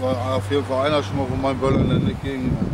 war auf jeden Fall einer schon mal, wo mein Böller nicht ging.